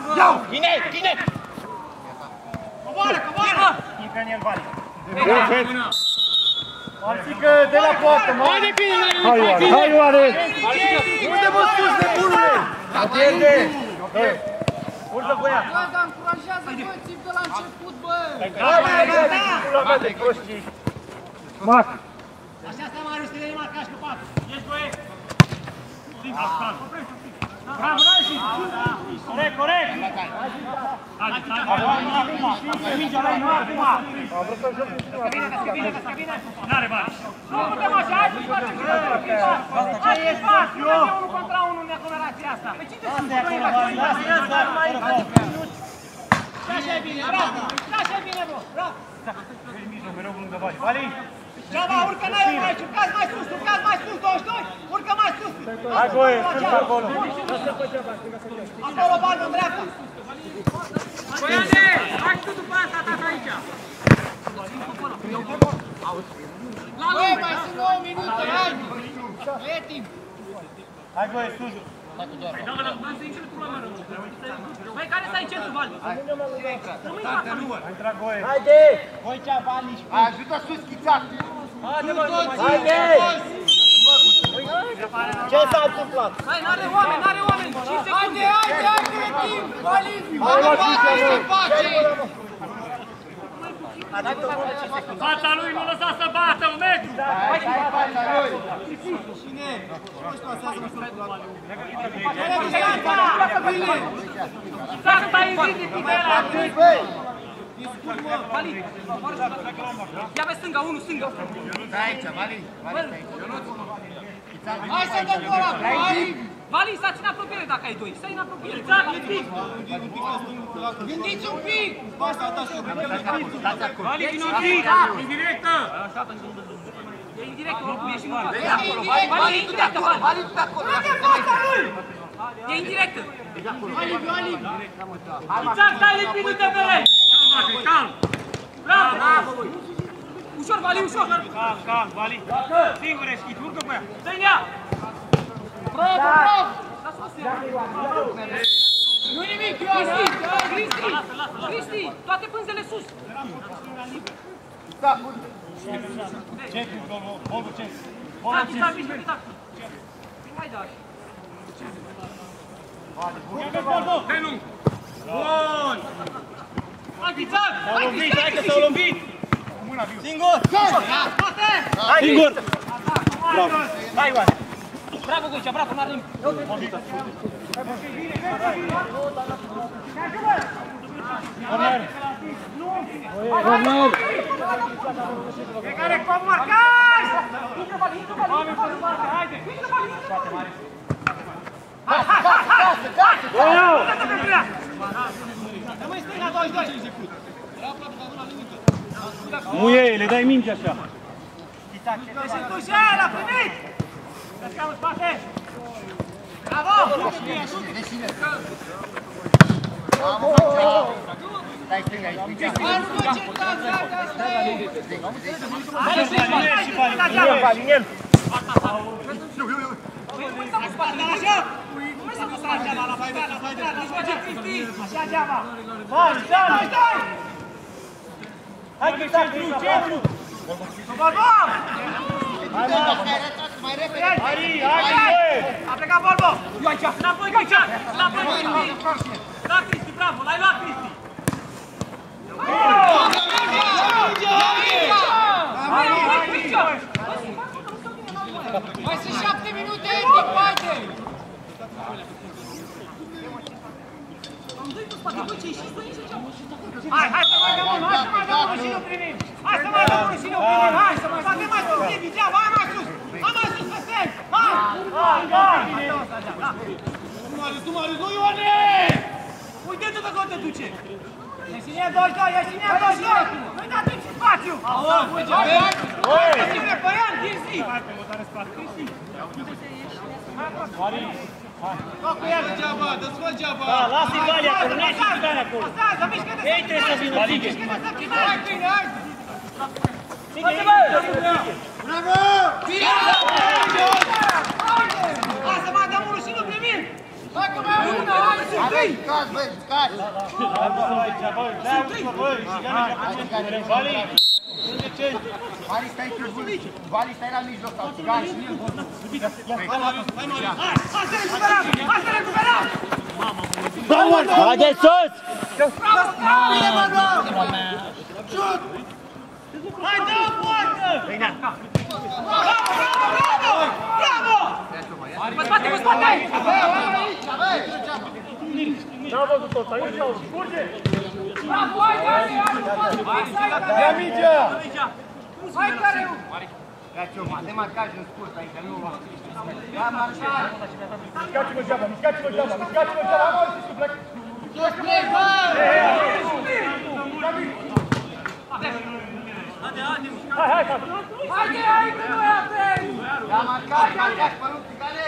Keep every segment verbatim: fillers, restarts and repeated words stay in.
Iau! Bine, bine! Coboară, coboară! Intră în el, Vali. Marțică, de la poartă, mă! Hai de bine, hai Ioane, hai Ioane! Unde mă sus, nebunule? Nu pierde! Urcă cu ea! Da, dar încurajează, bă, țip de la început, bă! Hai, hai, hai, pula mea de proștii! Mac! Așa stă, Marius, te vei marca și cu patru. Ești băie! Bravo, Rași! Corect, corect! Hai, hai, hai! Mingea la inua acum! Am vrut să-l joc în cineva! Bine, că bine, că bine! N-are bani! Nu putem așa, hai să facem și hai e spațiu! Nu avem unul contra unul în aglomerația asta! Păi cine sunt trei la trei? Așa e bine, bravo! Așa e bine, bro! Bravo! Vezi mijloc, mereu lângă Vali. Vali! Ceaba, urcă n-ai mai aici, urcați mai sus, urcați mai sus, douăzeci și doi, urcă mai sus! Hai, Goe, stânga acolo! Acolo, bani, în dreapta! Goiane, hai tu după asta, tata aici! Băi, mai sunt nouă minute, hai! E timp! Hai, Goe, sus! Băi, care stai centru, Vali? Hai, intra Goe! Haide! Goicea, Vali și... Ajută sus, Chițac! Haide, bă, Haide! Ce s-a întâmplat? Hai, n-are oameni, n-are oameni! Haide, haide, haide, e timp! Vali! Vali, ce face? Fața lui nu lăsa să bată, un metru! Cine? Să stai în ridic pe ăla! Vali! Ia pe stânga, unul stânga! Stai aici, Vali! Hai să dăm cu ăla! Vali! Vali, stați în apropiere dacă ai doi, stai în apropiere! Gândiți un pic! Vali, vin un pic! În directă! E în directă, oricum ești în urmă! Vali, e în directă, Vali! Frate, fața lui! E în directă! Vali, Vali! Ițac, stai lipindu-te pe ei! Calm! Bravo! Ușor, Vali, ușor! Calm, calm, Vali! Singur ești, urcă pe ea! Dă-i ea! Bravo, bravo! Nu-i nimic, Ioana! Cristi! Cristi! Toate pânzele sus! Ce? Bolul ce? Ițac, Ițac, Ițac, Ițac! Hai, da! Dă-i lung! Bun! Hai, Ițac! S-au lovit, hai că s-au lovit! Singur! Spate! Hai, singur! Bravo! Hai, Ioane! Bravo, Goicea, bravo, n-are nimic! Corner! Corner! Fiecare cu marcați! Intră, Vali, intră, Vali! Oameni pe spate, haide! Intră, Vali, intră, Vali! Hai, hai, hai, hai! Hai! Rămâi stânga, douăzeci și doi! Muie, le dai minge așa! Deci întuși el, a primit! Descam în spate! Bravo! Stai stânga aici, Chițac! Hai, nu vă certați, gata, asta e! Hai, și Vali, și Vali! Vali, în el! Așa, Geaba! Vali, Geaba! Hai, Chițac, centru, centru! Bolbo! Hai, mai repede! Hai, hai, hai! A plecat Bolbo! Eu aici! Înapoi, Chițac! Înapoi, Cristi! Da, Cristi, bravo! L-ai luat, Cristi! Mai sunt șapte minute, timp, haide! Hai, hai să mai dăm unul, hai să mai dăm unul și nu primim! Hai să mai dăm unul și nu primim, hai să mai dăm unul! Mai sus, Tibi, Geaba, hai mai sus! Hai mai sus, Vesel! Hai! Hai, hai! Nu Marius, nu Marius, nu Ioane! Uite-te de unde te duce! Ești în ea douăzeci și doi, ești în ea douăzeci și doi! Nu-i dați în spațiu! Hai, hai! Hai, Ține, Băian, Tirsi! Hai, pe mutare spate, Tirsi! Mari! Hai cu el! Geaba, dă-ți-l geaba! Da, lasă-i Valia, că nu ești și Valia acolo! Pasează, mișcă-te! Ei trebuie să vină, Tige! Mișcă-te să primă! Hai, bine, hai! Tige, Tige! Bravo! Bine! Hai să mai dăm unul și nu primim! Hai că mai am una, hai, sunt trei! Jucați, băi, jucați! Vali, stai cu Vali, Vali, stai la mijloc sau țigani. Hai să recuperăm! Haideți sus! Bine, mă, nu! Șut! Hai, dă-o poartă! Bravo, bravo, bravo! Bravo! Mă spate, mă spate! N-am văzut tot, aici au scurge! Bravo, hai, Dani, hai, hai, hai! Ia mingea! Hai, Careu! Ia-ți o, de marcaj în scurt aici, nu va. Ia marcaj! Mișcați-vă geaba, mișcați-vă geaba, mișcați-vă geaba, am auzit să plec! Jos, plec, bă! Hai, hai, hai! Haide, hai, că nu e apel! Ia marcaj, marcaj, pe lup, țigane!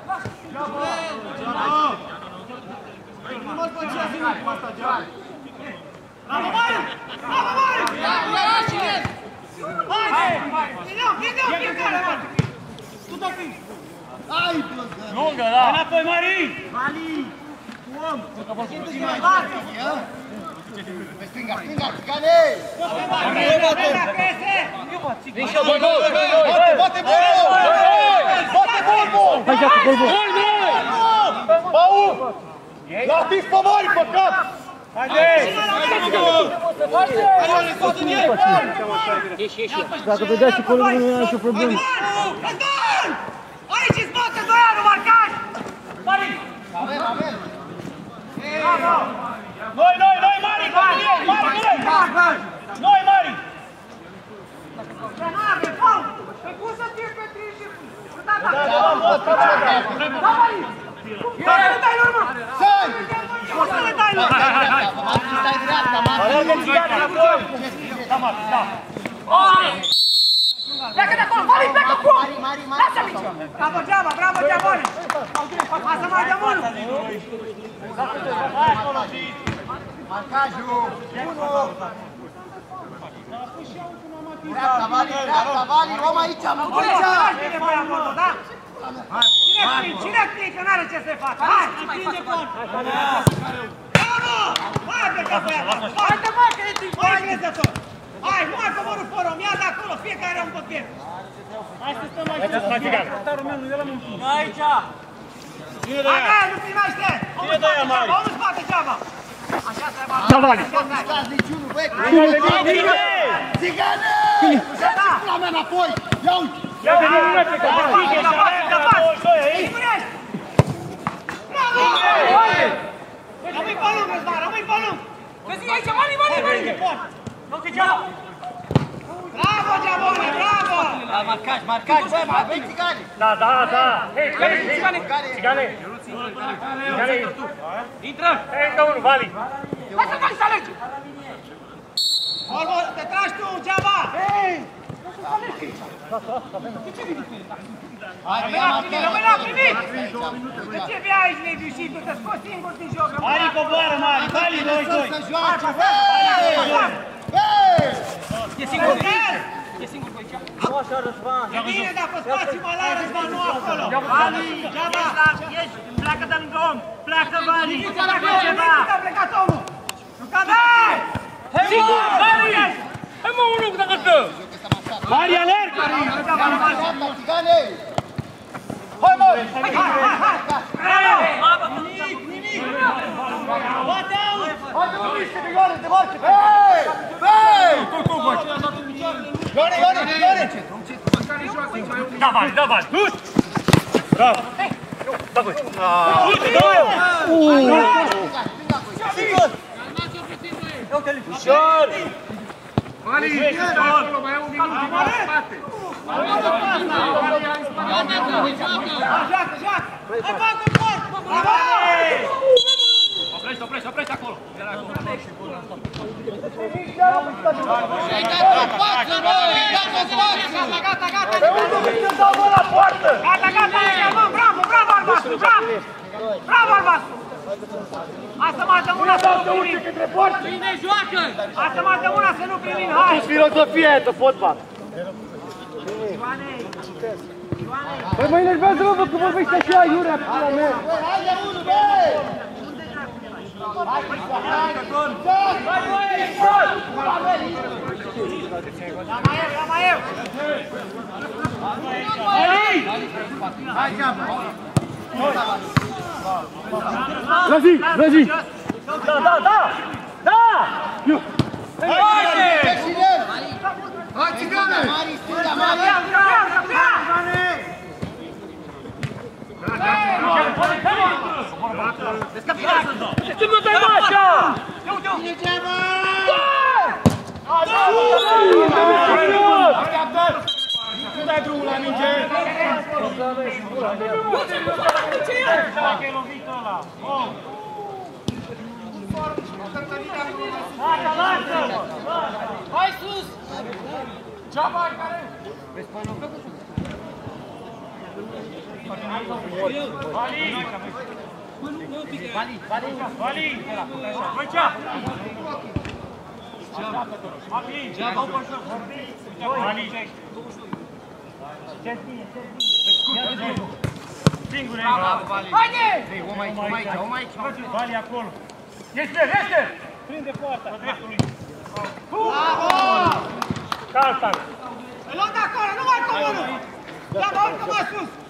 Nu mă-l păcează nimic cu asta, Gean! Bravo, Mariu! Bravo, Mariu! Ia, ia, ia și el! Hai! Vino, vino, fiecare, mă! Tu te prins! Hai, blăgă! Lungă, da! Înapoi, Marin! Vali! Om! Ține mai tare! Pe stânga, stânga, țigane! Vremea crese! Nici eu, băi, băi, băi! Bate, bate, bolul! Bate, bolul! Hai, joacă, băi, băi! Bau! L-a atins pe mari, păcat! Haide! Dacă vedeați și colegul meu, era și o problemă. Răzvan! Aici îți poate Zoianu, marcaj! Marin! Avem, avem! Bravo! Noi, noi, noi, Mari! Mari, noi! Noi, Mari! Penare, faul! Păi cum să fie pe trei și... Da, da! Da, Da, Marin! Cum să le dai în urmă? Săi! Cum să le dai în urmă? Martin, stai dreapta, Martin! Alergă țigați înapoi! Da, Mari, da! Pleacă de acolo, Marin, pleacă cu! Mari, Mari, Mari! Lasă-mi! Bravo, Geaba, bravo, Geaba! Hai să mai dăm unul! Marcajul! Dreapta, Vali, dreapta, Vali! Om aici, am Cine aici! să bine pe acolo, da? Cine prin, cine prin, că n-are ce să facă? Hai! Bravo! Hai de pe băiatul! Hai de mă, că e timp! Hai, crezător! Hai, nu mai coborâ forum, ia de acolo, fiecare un tot pierd! Hai să stăm aici! Hai, țigan! Aici! Hai, nu primește! Cine dă ea, Mari? Omul spate Geaba! Așa să aibă! Da, Vali! Nu mișcați niciunul, băi! Țigane! Țigane! Uitați pula mea înapoi! Ia uite! Ia veni, nu merge, că Hai, Vali! la față, la față! Sigurești! Bravo! Rămâi pe lung, Răzvan, rămâi pe lung! Vezi aici, Mari, Mari, Mari! Nu te Geaba! Bravo, Geabone, bravo! Marcaj, marcaj, băi, mai avem țigane! Da, da, da! Hei, hei, țigane! Țigane! Țigane! Intră! Hei, încă unul, Vali! Lasă, Vali, să alergi! Volvo, te tragi tu, Geaba! Hei! Rămâi la primit, rămâi la primit! De ce vii aici, nevișit? Tu te scoți singur din joc! Mari, coboară, Mari! Vali, doi, doi! Să joace, băi! Băi! E singur cu el! E singur cu aici! Nu așa, Răzvan! E bine, dar pe spațiu mai la Răzvan, nu acolo! Vali, Geaba! Ești, pleacă de lângă om! Pleacă, Vali! Nu te pleacă ceva! Nu te-a plecat omul! Nu te-a plecat! Singur, Vali! Hai mă, unul dacă dă! Mari, alerg! Dreapta, țigane! Hai, mă! Hai, hai, hai! Bravo! Nimic, nimic! Bate out! Hai, de unii, de milioane, de marche! Băi! Băi! Ioane, Ioane, Ioane! Da, Vali, da, Vali! Hut! Bravo! Da, voi! Hut, dă eu! Ușor! Vali, acolo, mai e un minut, din la spate! Joacă, joacă! Hai, bate, bate! Bravo! Oprește, oprește, oprește acolo! Ai dat o față, bă! Ai dat o față! Gata, gata, gata! Pe unde vrei să dau, bă, la poartă? Gata, gata, aici, bă! Bravo, bravo, Albastru, bravo! Bravo, Albastru! Hai să mai dăm una să nu primim! Cine joacă? Hai să mai dăm una să nu primim, hai! Filozofia e de fotbal! Băi, mă enervează, mă, că vorbește așa, Iurea, pula mea! Băi, haide unul! Razi, Razi! Da, da, da! Da! Hai, țigane! Mari, stânga, Mari! Ce mă dai mașa? Cine treaba? Nu dai drumul la minge! Dacă e lovit ăla! Hai sus! Ceaba care? Vali! Vali! Vali! Vali! Băcea! Vali! Vali! Singure! Haide! Om aici, om aici, om aici! Vali acolo! Este, este! Prinde poarta! Dreptului! Calta! Îl luăm de acolo, nu mai comunul! Ia-mă, urcă mai sus!